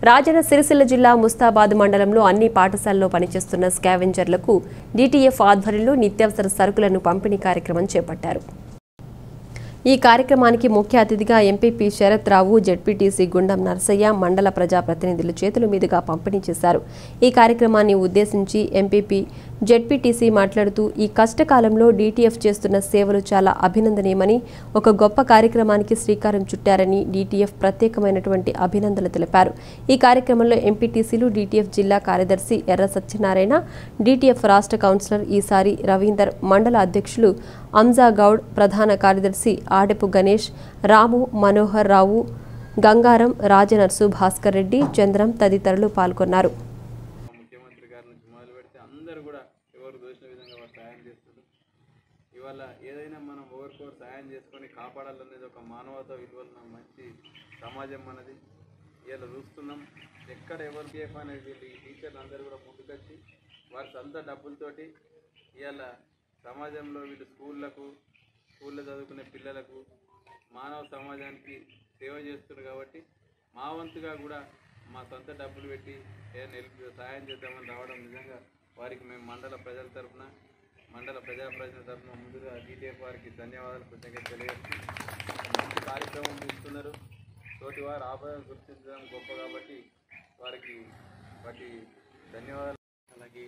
రాజన్న సిరిసిల్ల జిల్లా ముస్తాబాద్ మండలంలో అన్ని పాఠశాలల్లో పనిచేస్తున్న స్కావెంజర్లకు DTF ఆధ్వర్యంలో నిత్యావసర సరుకులను పంపిణీ కార్యక్రమం చేపట్టారు. ఈ కార్యక్రమానికి ముఖ్య అతిథిగా ఎంపీపీ శరత్ రావు, జెడ్పీటీసీ గుండం నర్సయ్య, మండల ప్రజాప్రతినిధుల చేతుల మీదుగా పంపిణీ చేశారు. ఈ కార్యక్రమాన్ని ఉద్దేశించి ఎంపీపీ, జెడ్పీటీసీ మాట్లాడుతూ ఈ కష్టకాలంలో DTF చేస్తున్న సేవలు చాలా అభినందనీయమని, ఒక గొప్ప కార్యక్రమానికి శ్రీకారం చుట్టారని DTF ప్రత్యేకమైనటువంటి అభినందనలు తెలిపారు. ఈ కార్యక్రమంలో ఎంపీటీసీలు, DTF జిల్లా కార్యదర్శి ఎర్ర సత్యనారాయణ, DTF రాష్ట్ర కౌన్సిలర్ ఈసారి రవీందర్, మండల అధ్యక్షులు అంజా గౌడ్, ప్రధాన కార్యదర్శి ఆడెపు గణేష్, రాము, మనోహర్ రావు, గంగారం, రాజనర్సు, భాస్కర్ రెడ్డి, చంద్రం తదితరులు పాల్గొన్నారు. ముఖ్యమంత్రి గారి నుంచి మొదలు పెడితే అందరూ కూడా ఎవరు దోచిన విధంగా వారు సాయం చేస్తారు. ఇవాళ ఏదైనా మనం ఒకరికొకరు సాయం చేసుకొని కాపాడాలనేది ఒక మానవతా విలువల మంచి సమాజం మనది. ఇవాళ చూస్తున్నాం ఎక్కడ ఎవరికి ఏ పని వీళ్ళు ఈ టీచర్లు అందరూ కూడా ముందుకొచ్చి వారి సొంత డబ్బులతోటి ఇవాళ సమాజంలో వీళ్ళు స్కూల్లో చదువుకునే పిల్లలకు మానవ సమాజానికి సేవ చేస్తున్నారు. కాబట్టి మా వంతుగా కూడా మా సొంత డబ్బులు పెట్టి ఏదైనా సహాయం చేద్దామని రావడం నిజంగా వారికి మేము మండల ప్రజల తరఫున, మండల ప్రజాప్రతినిధుల తరఫున ముందుగా DTF వారికి ధన్యవాదాలు కృతజ్ఞత తెలియజేస్తూ మంచి కార్యక్రమం తీసుకున్నారు. తోటి వారు ఆపదను గుర్తించడం గొప్ప కాబట్టి వారికి ధన్యవాదాలు. అలాగే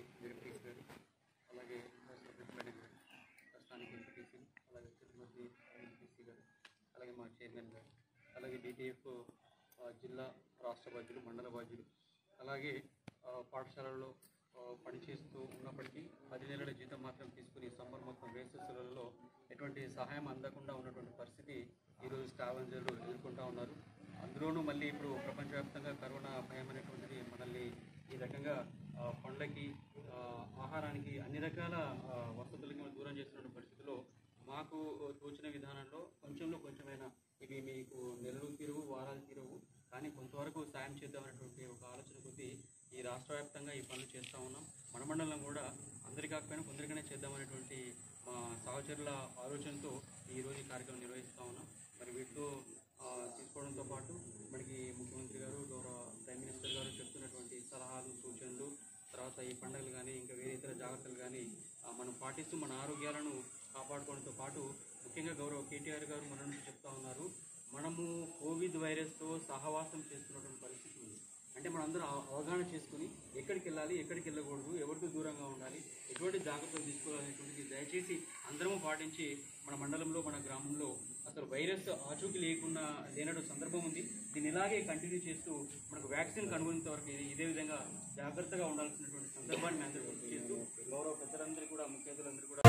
అలాగే ప్రస్తుతానికి ఎంపీటీసీ, అలాగే తిరుపతి ఎంపీసీ గారు, అలాగే మా చైర్మన్ గారు, అలాగే DTF జిల్లా రాష్ట్ర బాధ్యులు, మండల బాధ్యులు, అలాగే పాఠశాలల్లో పనిచేస్తూ ఉన్నప్పటికీ 10 నెలల జీతం మాత్రం తీసుకుని సమ్మర్ మొత్తం వేసవిలో ఎటువంటి సహాయం అందకుండా ఉన్నటువంటి పరిస్థితి ఈరోజు స్కావెంజర్లు ఎదుర్కొంటూ ఉన్నారు. అందులోనూ మళ్ళీ ఇప్పుడు ప్రపంచవ్యాప్తంగా కరోనా భయం అనేటువంటిది మనల్ని ఈ రకంగా పండ్లకి, ఆహారానికి, అన్ని రకాల వసతులకి దూరం చేస్తున్న పరిస్థితిలో మాకు తోచిన విధానంలో కొంచెమైనా ఇవి మీకు నెలలు తీరువు, వారాలు తీరువు, కానీ కొంతవరకు సాయం చేద్దామనేటువంటి ఒక ఆలోచన కొద్దీ ఈ రాష్ట్ర వ్యాప్తంగా ఈ పనులు చేస్తూ ఉన్నాం. మన మండలం కూడా అందరి కాకపోయినా కొందరికనే చేద్దామనేటువంటి మా సహచరుల ఆలోచనతో ఈరోజు ఈ కార్యక్రమం నిర్వహిస్తూ ఉన్నాం. మరి వీటితో తీసుకోవడంతో పాటు మనకి ముఖ్యమంత్రి గారు, గౌరవ ప్రైమ్ మినిస్టర్ గారు చెప్తున్నటువంటి సలహాలు, సూచనలు, తర్వాత ఈ పండుగలు కానీ ఇంకా వేరే ఇతర జాగ్రత్తలు కానీ మనం పాటిస్తూ మన ఆరోగ్యాలను కాపాడుకోవడంతో పాటు ముఖ్యంగా గౌరవ KTR గారు మన నుంచి చెప్తా ఉన్నారు, మనము కోవిడ్ వైరస్తో సహవాసం చేస్తున్నటువంటి పరిస్థితి ఉంది. అంటే మనందరూ అవగాహన చేసుకుని ఎక్కడికి వెళ్ళాలి, ఎక్కడికి వెళ్ళకూడదు, ఎవరితో దూరంగా ఉండాలి, ఎటువంటి జాగ్రత్తలు తీసుకోవాలనేటువంటిది దయచేసి అందరము పాటించి మన మండలంలో, మన గ్రామంలో అసలు వైరస్ ఆచూకీ లేనటువంటి సందర్భం ఉంది. దీన్ని ఇలాగే కంటిన్యూ చేస్తూ మనకు వ్యాక్సిన్ కనుగొనేంత వరకు ఇదే విధంగా జాగ్రత్తగా ఉండాల్సినటువంటి సందర్భాన్ని అందరూ గుర్తు చేస్తూ గౌరవ పెద్దలందరూ కూడా, ముఖ్య అతిథులందరూ కూడా